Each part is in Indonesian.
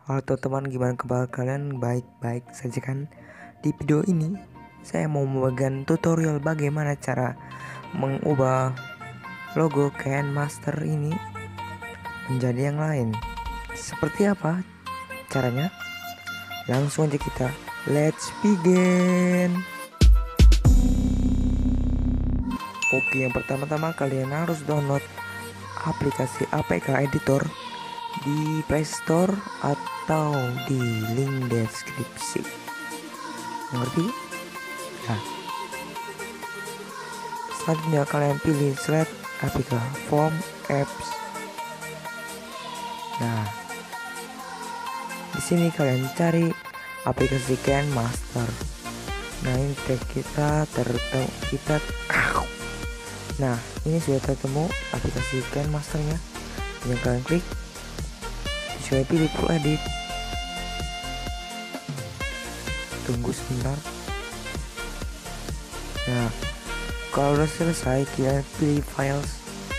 Halo teman-teman, gimana kabar kalian? Baik-baik saja kan? Di video ini saya mau membagikan tutorial bagaimana cara mengubah logo KineMaster ini menjadi yang lain. Seperti apa caranya? Langsung aja kita let's begin. Oke, yang pertama-tama kalian harus download aplikasi APK Editor di Play Store atau di link deskripsi. Mengerti? Nah, selanjutnya kalian pilih select APK Form Apps. Nah, di sini kalian cari aplikasi KineMaster. Nah, ini kita Nah, ini sudah tertemu aplikasi KineMasternya. Yang kalian klik, saya pilih full edit. Tunggu sebentar. Nah, kalau udah selesai kita pilih files.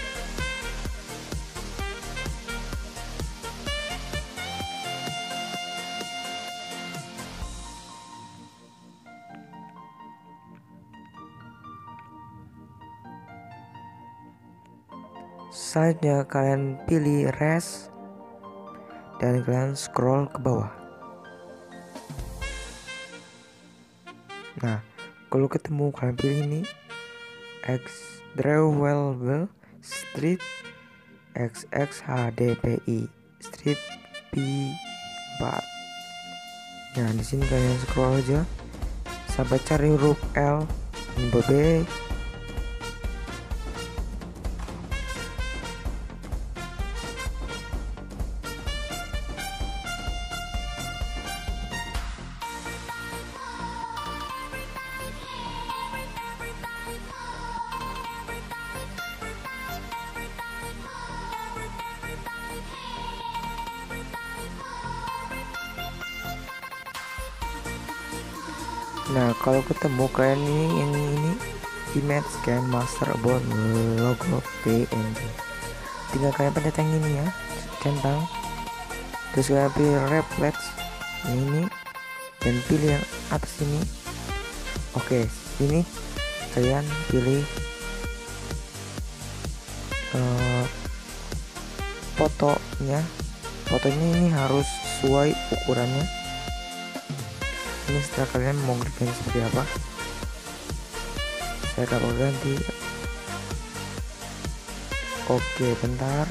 Selanjutnya kalian pilih res dan kalian scroll ke bawah. Nah, kalau ketemu kalian pilih ini Drawable Street XXHDPI Street P4. Nah, di sini kalian scroll aja sampai cari huruf L, huruf B. Nah, kalau ketemu kalian ini image KineMaster about logo PNG, tinggal kalian pencet yang ini ya, centang, terus kalian pilih reflex ini dan pilih yang atas ini. Oke, ini kalian pilih fotonya ini harus sesuai ukurannya. Ini setelah kalian mau ganti seperti apa, saya akan ganti. Oke, bentar.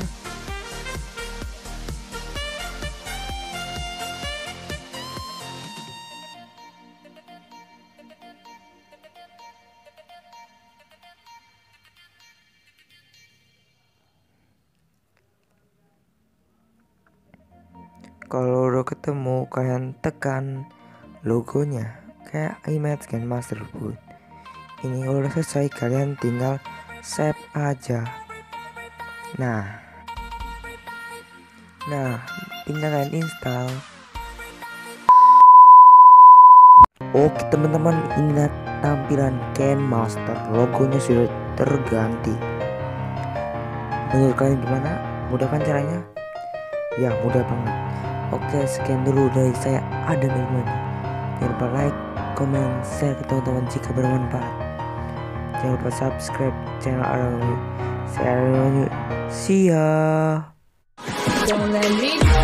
Kalau udah ketemu kalian tekan logonya kayak image KineMaster Boot. Ini kalau udah selesai kalian tinggal save aja. Nah, tinggal kalian install. Oke teman-teman, ingat tampilan KineMaster, logonya sudah terganti. Menurut kalian gimana? Mudah kan caranya? Ya, mudah banget. Oke, sekian dulu dari saya, Adam Ilmani. Jangan lupa like, komen, share ke teman-teman jika bermanfaat. Jangan lupa subscribe channel Adam. Saya Adam. See ya.